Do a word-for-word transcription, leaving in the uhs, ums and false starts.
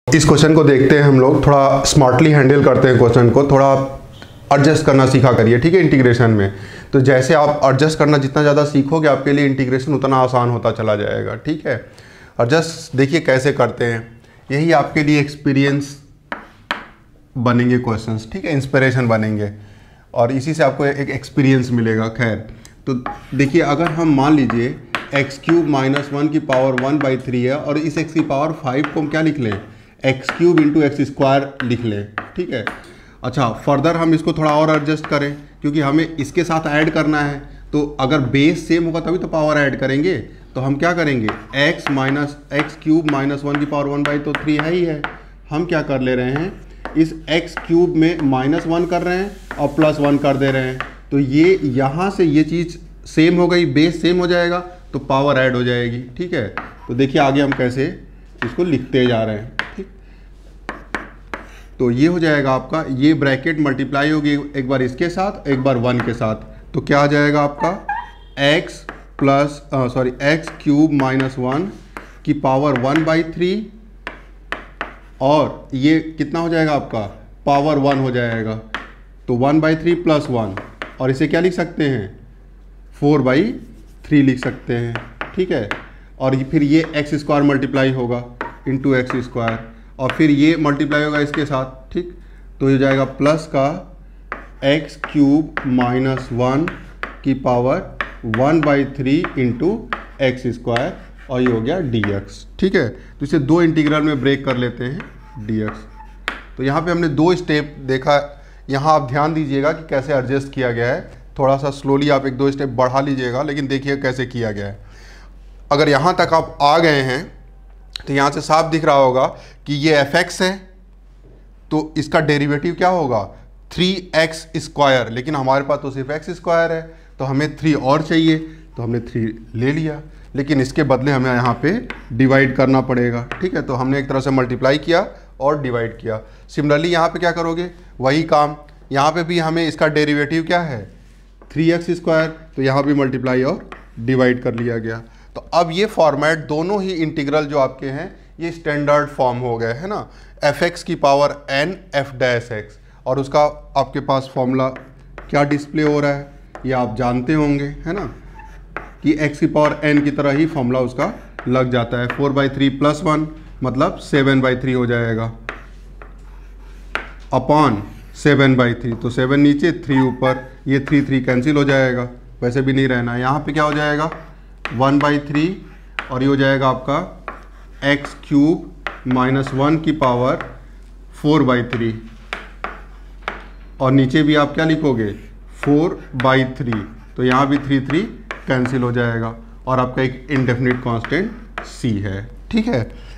इस क्वेश्चन को देखते हैं हम लोग, थोड़ा स्मार्टली हैंडल करते हैं क्वेश्चन को, थोड़ा एडजस्ट करना सीखा करिए, ठीक है। इंटीग्रेशन में तो जैसे आप एडजस्ट करना जितना ज़्यादा सीखोगे आपके लिए इंटीग्रेशन उतना आसान होता चला जाएगा, ठीक है। एडजस्ट देखिए कैसे करते हैं, यही आपके लिए एक्सपीरियंस बनेंगे क्वेश्चंस, ठीक है, इंस्पिरेशन बनेंगे और इसी से आपको एक एक्सपीरियंस मिलेगा। खैर तो देखिए, अगर हम मान लीजिए एक्स क्यूब माइनस वन की पावर वन बाई थ्री है और इस एक्स की पावर फाइव को हम क्या लिख लें, x cube into x square लिख लें, ठीक है। अच्छा, फर्दर हम इसको थोड़ा और एडजस्ट करें क्योंकि हमें इसके साथ ऐड करना है, तो अगर बेस सेम होगा तभी तो पावर ऐड करेंगे। तो हम क्या करेंगे, x minus x cube minus one की पावर वन बाई तो थ्री है ही है, हम क्या कर ले रहे हैं, इस x क्यूब में माइनस वन कर रहे हैं और प्लस वन कर दे रहे हैं, तो ये यहाँ से ये चीज़ सेम हो गई, बेस सेम हो जाएगा तो पावर ऐड हो जाएगी, ठीक है। तो देखिए आगे हम कैसे इसको लिखते जा रहे हैं, ठीक। तो ये हो जाएगा आपका, ये ब्रैकेट मल्टीप्लाई होगी एक बार इसके साथ एक बार वन के साथ, तो क्या आ जाएगा आपका x plus sorry x cube minus one की पावर वन बाई थ्री और ये कितना हो जाएगा आपका पावर वन हो जाएगा, तो one by three plus one और इसे क्या लिख सकते हैं, फोर बाई थ्री लिख सकते हैं, ठीक है। और फिर ये एक्स स्क्वायर मल्टीप्लाई होगा इंटू एक्स स्क्वायर और फिर ये मल्टीप्लाई होगा इसके साथ, ठीक। तो ये हो जाएगा प्लस का एक्स क्यूब माइनस वन की power one by three into x square और ये हो गया डी एक्स, ठीक है। तो इसे दो इंटीग्रल में ब्रेक कर लेते हैं डी एक्स। तो यहाँ पे हमने दो स्टेप देखा, यहाँ आप ध्यान दीजिएगा कि कैसे एडजस्ट किया गया है, थोड़ा सा स्लोली आप एक दो स्टेप बढ़ा लीजिएगा, लेकिन देखिए कैसे किया गया है। अगर यहाँ तक आप आ गए हैं तो यहाँ से साफ दिख रहा होगा कि ये एफ एक्स है, तो इसका डेरिवेटिव क्या होगा थ्री एक्स स्क्वायर, लेकिन हमारे पास तो सिर्फ एक्स स्क्वायर है, तो हमें थ्री और चाहिए, तो हमने थ्री ले लिया, लेकिन इसके बदले हमें यहाँ पे डिवाइड करना पड़ेगा, ठीक है। तो हमने एक तरह से मल्टीप्लाई किया और डिवाइड किया। सिमिलरली यहाँ पे क्या करोगे, वही काम, यहाँ पे भी हमें इसका डेरिवेटिव क्या है थ्री एक्स स्क्वायर, तो यहाँ भी मल्टीप्लाई और डिवाइड कर लिया गया। तो अब ये फॉर्मेट दोनों ही इंटीग्रल जो आपके हैं ये स्टैंडर्ड फॉर्म हो गए है ना, एफ एक्स की power n f dash x, और उसका आपके पास फॉर्मूला क्या डिस्प्ले हो रहा है ये आप जानते होंगे है ना, कि x की पावर n की तरह ही फॉर्मूला उसका लग जाता है, four by three plus one मतलब सेवन बाई थ्री हो जाएगा अपॉन सेवन बाई थ्री, तो सेवन नीचे थ्री ऊपर, ये थ्री थ्री कैंसिल हो जाएगा, वैसे भी नहीं रहना। यहाँ पे क्या हो जाएगा वन बाई थ्री और ये हो जाएगा आपका एक्स क्यूब माइनस वन की पावर फोर बाई थ्री और नीचे भी आप क्या लिखोगे फोर बाई थ्री, तो यहाँ भी थ्री थ्री कैंसिल हो जाएगा और आपका एक इंडेफिनिट कांस्टेंट c है, ठीक है।